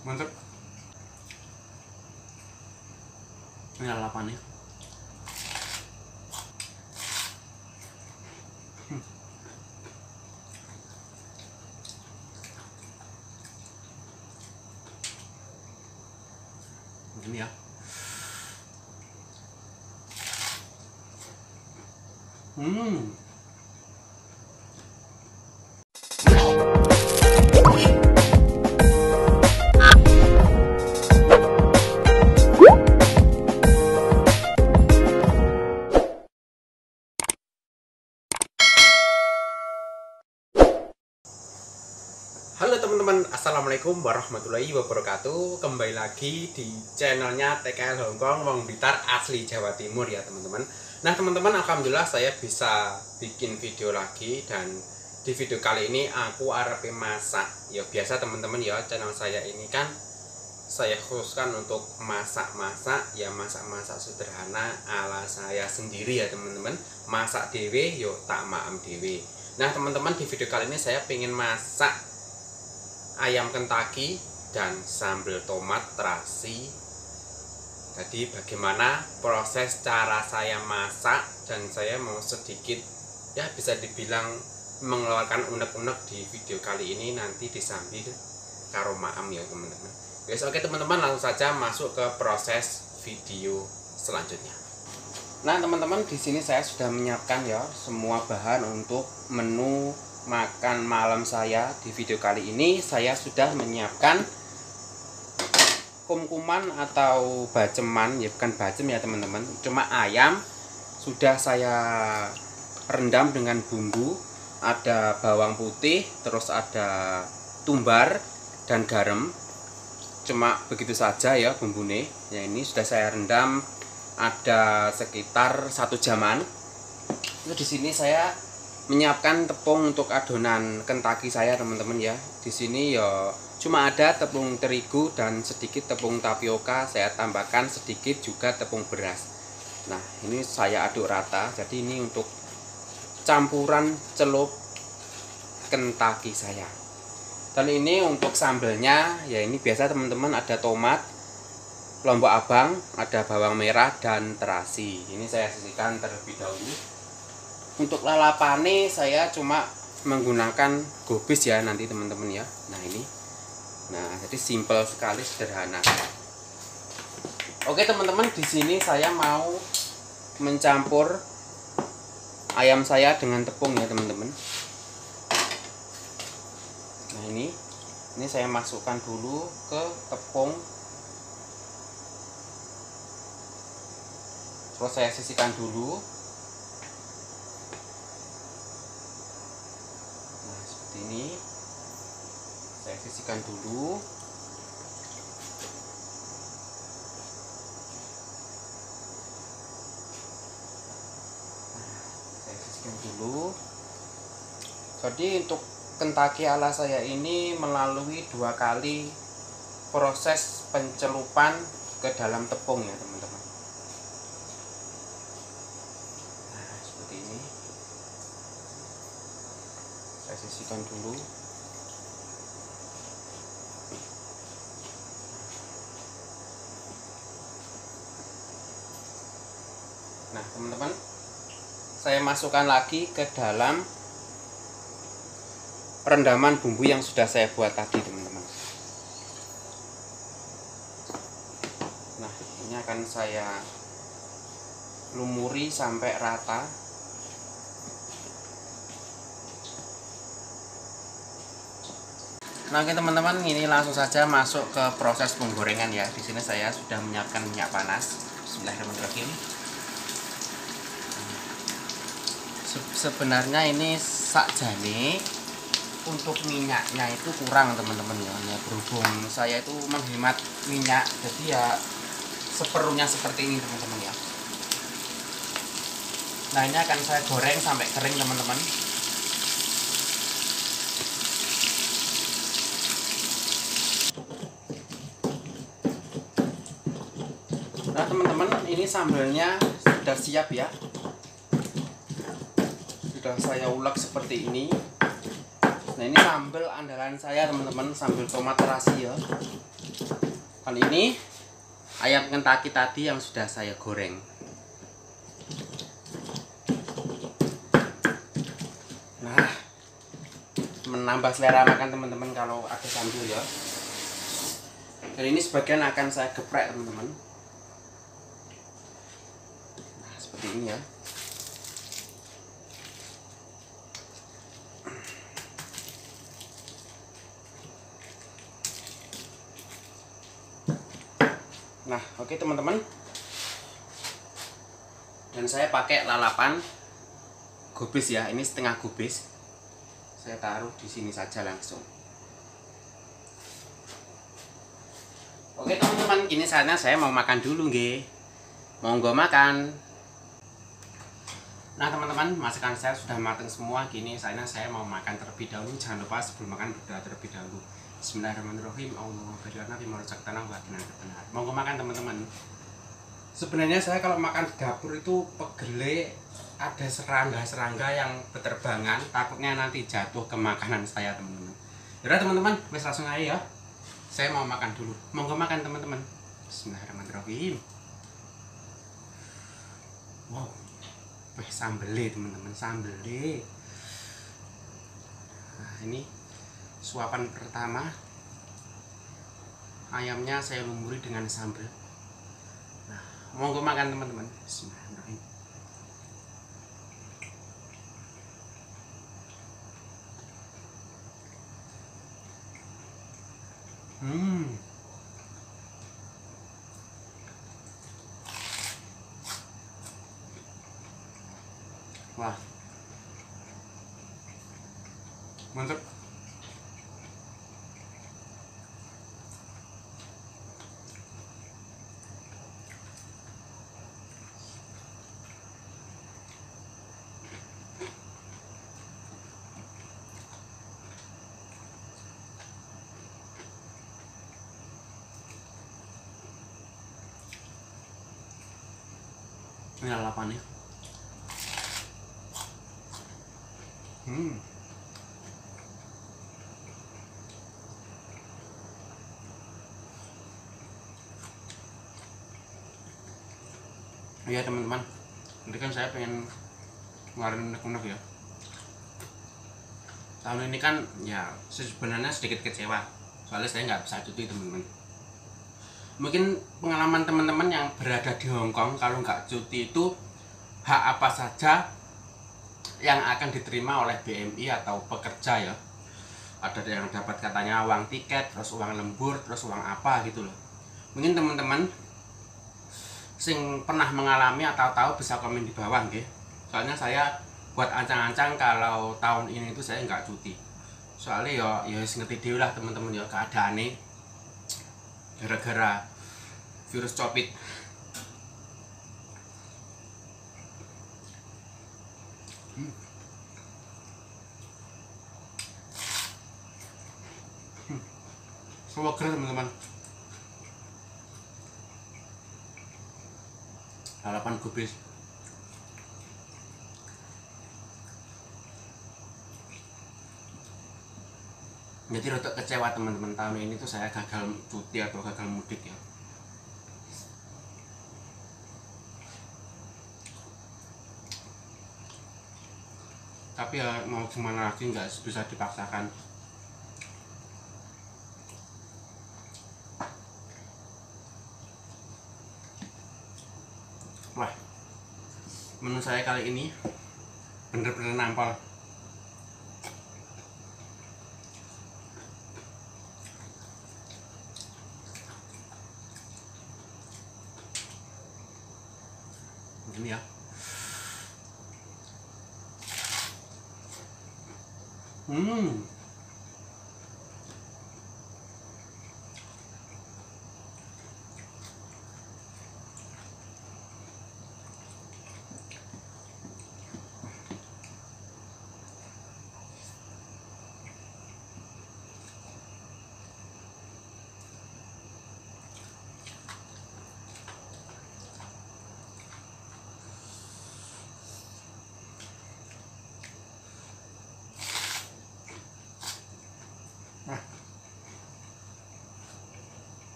Mantap. Ini lalapannya. Ini ya. Halo teman-teman, assalamualaikum warahmatullahi wabarakatuh. Kembali lagi di channelnya TKL Hongkong Wong Blitar asli Jawa Timur ya teman-teman. Nah teman-teman, alhamdulillah saya bisa bikin video lagi. Dan di video kali ini aku arep masak. Ya biasa teman-teman ya, channel saya ini kan saya khususkan untuk masak-masak. Ya masak-masak sederhana ala saya sendiri ya teman-teman. Masak dewe yo tak maem dewe. Nah teman-teman, di video kali ini saya pengen masak ayam Kentucky dan sambal tomat terasi. Jadi bagaimana proses cara saya masak, dan saya mau sedikit ya bisa dibilang mengeluarkan unek-unek di video kali ini, nanti disambil karo maem ya teman-teman. Guys, oke teman-teman, langsung saja masuk ke proses video selanjutnya. Nah teman-teman, di sini saya sudah menyiapkan ya semua bahan untuk menu makan malam saya. Di video kali ini saya sudah menyiapkan kumkuman atau baceman, ya bukan bacem ya teman-teman, cuma ayam sudah saya rendam dengan bumbu. Ada bawang putih, terus ada tumbar dan garam, cuma begitu saja ya bumbune. Ya ini sudah saya rendam ada sekitar 1 jaman. Itu di sini saya menyiapkan tepung untuk adonan Kentucky saya teman-teman ya. Di sini ya cuma ada tepung terigu dan sedikit tepung tapioka. Saya tambahkan sedikit juga tepung beras. Nah ini saya aduk rata. Jadi ini untuk campuran celup Kentucky saya. Dan ini untuk sambelnya ya ini biasa teman-teman, ada tomat, lombok abang, ada bawang merah dan terasi. Ini saya sisihkan terlebih dahulu. Untuk lalapane saya cuma menggunakan gobis ya nanti teman-teman ya. Nah ini, nah jadi simple sekali, sederhana. Oke teman-teman, di sini saya mau mencampur ayam saya dengan tepung ya teman-teman. Nah ini saya masukkan dulu ke tepung, terus saya sisihkan dulu. Ini saya sisihkan dulu. Saya sisihkan dulu. Jadi untuk Kentucky ala saya ini melalui 2 kali proses pencelupan ke dalam tepung ya teman-teman. Nah seperti ini. Saya sisihkan dulu. Nah teman-teman, saya masukkan lagi ke dalam rendaman bumbu yang sudah saya buat tadi teman-teman. Nah ini akan saya lumuri sampai rata. Nah oke teman-teman, ini langsung saja masuk ke proses penggorengan ya. Di sini saya sudah menyiapkan minyak panas. Bismillahirrahmanirrahim. Sebenarnya ini sakjane untuk minyaknya itu kurang teman-teman ya. Berhubung saya itu menghemat minyak, jadi ya seperlunya seperti ini teman-teman ya. Nah ini akan saya goreng sampai kering teman-teman. Nah teman-teman, ini sambalnya sudah siap ya. Sudah saya ulek seperti ini. Nah ini sambal andalan saya teman-teman, sambal tomat terasi ya. Kali ini ayam Kentucky tadi yang sudah saya goreng. Nah, menambah selera makan teman-teman kalau ada sambal ya. Dan ini sebagian akan saya geprek teman-teman. Nah, seperti ini ya. Nah, oke teman-teman. Dan saya pakai lalapan gubis ya. Ini setengah gubis. Saya taruh di sini saja langsung. Oke teman-teman, kini saatnya saya mau makan dulu nggih. Monggo makan. Nah teman-teman, masakan saya sudah matang semua. Kini saatnya saya mau makan terlebih dahulu. Jangan lupa sebelum makan berdoa terlebih dahulu. Bismillahirrahmanirrahim. Allahumma barik lana fima razaqtana wa qina adzabannar. Monggo makan teman-teman. Sebenarnya saya kalau makan di dapur itu pegele, ada serangga-serangga yang berterbangan, takutnya nanti jatuh ke makanan saya teman-teman. Yaudah teman-teman, wes langsung aja ya. Saya mau makan dulu. Monggo makan teman-teman. Bismillahirrahmanirrahim. Wow. Sambele teman-teman, sambele. Nah, ini suapan pertama. Ayamnya saya lumuri dengan sambal. Nah, monggo makan teman-teman. Bismillahirrahmanirrahim. Wah. Mantap. Ini lalapannya. Iya teman-teman, nanti kan saya pengen ngeluarin unek-unek ya. Tahun ini kan ya sebenarnya sedikit kecewa, soalnya saya nggak bisa cuti teman-teman. Mungkin pengalaman teman-teman yang berada di Hongkong, kalau nggak cuti itu hak apa saja yang akan diterima oleh BMI atau pekerja ya. Ada yang dapat katanya uang tiket, terus uang lembur, terus uang apa gitu loh. Mungkin teman-teman sing pernah mengalami atau tahu bisa komen di bawah nggih. Soalnya saya buat ancang-ancang kalau tahun ini itu saya nggak cuti. Soalnya ya ngerti dhewe lah teman-teman ya keadaane gara-gara virus Covid. Semoga teman-teman. Lalapan gubis. Jadi rotok kecewa teman-teman, tahun ini tuh saya gagal cuti atau gagal mudik ya. Tapi ya mau gimana lagi, nggak bisa dipaksakan. Wah, menu saya kali ini bener-bener nampol. Ini ya.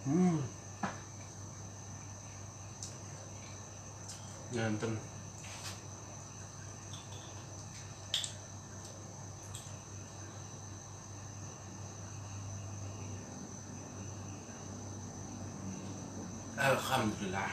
Nganten. Alhamdulillah.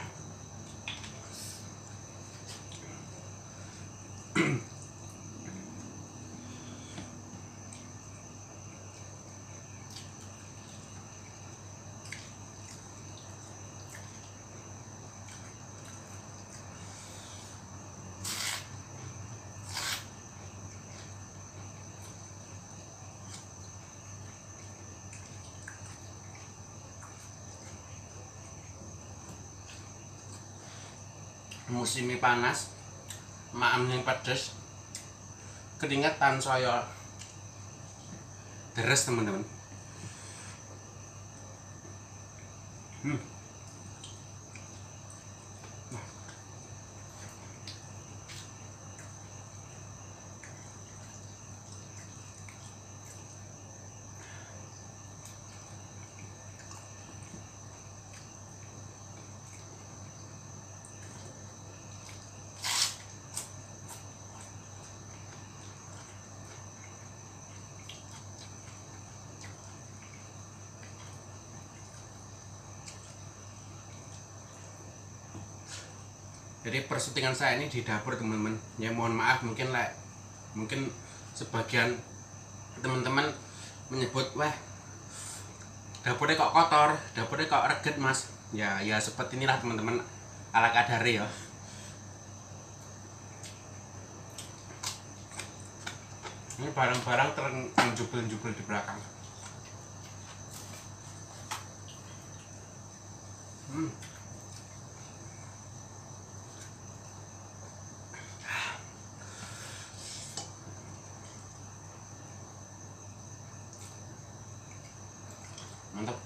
Musim panas, maam yang pedes, keringetan saya deres teman-teman. Jadi persyutingan saya ini di dapur teman-teman. Ya mohon maaf mungkin sebagian teman-teman menyebut, wah dapurnya kok kotor, dapurnya kok reget mas. Ya seperti inilah teman-teman, ala kadare ya. Ini barang-barang terjubel-jubel di belakang. Mantap.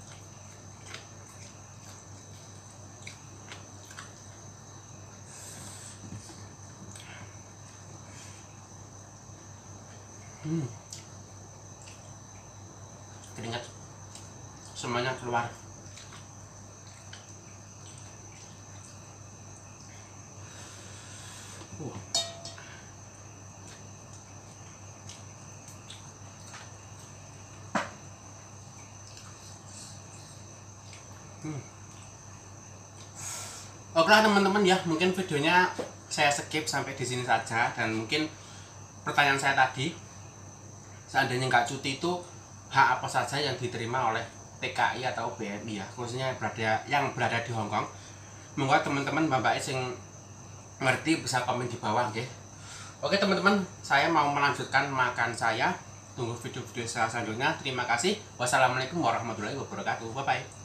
Keringat semuanya keluar. Oke lah teman-teman ya, mungkin videonya saya skip sampai di sini saja. Dan mungkin pertanyaan saya tadi, seandainya nggak cuti itu hak apa saja yang diterima oleh TKI atau BMI ya, khususnya yang berada di Hong Kong. Moga teman-teman mbak yang ngerti bisa komen di bawah, oke? Oke teman-teman, saya mau melanjutkan makan saya. Tunggu video-video saya selanjutnya. Terima kasih. Wassalamualaikum warahmatullahi wabarakatuh. Bye bye.